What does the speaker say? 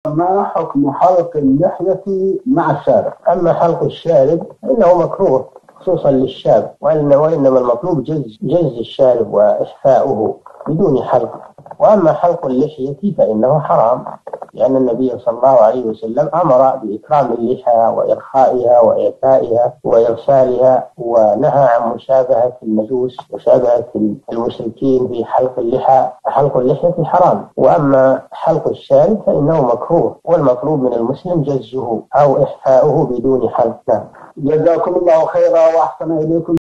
ما حكم حلق اللحية مع الشارب؟ أما حلق الشارب إنه مكروه خصوصا للشاب، وإنما المطلوب جز الشارب وإحفاؤه بدون حلق. وأما حلق اللحية فإنه حرام، لأن النبي صلى الله عليه وسلم أمر بإكرام اللحى وإرخائها وإعفائها وإرسالها، ونهى عن مشابهة المجوس ومشابهة المشركين في حلق اللحى. حلق اللحية حرام. وأما حلق الشارب فإنه مكروه، والمطلوب من المسلم جزه أو إحفاؤه بدون حلق. جزاكم الله خيرا وأحسن إليكم.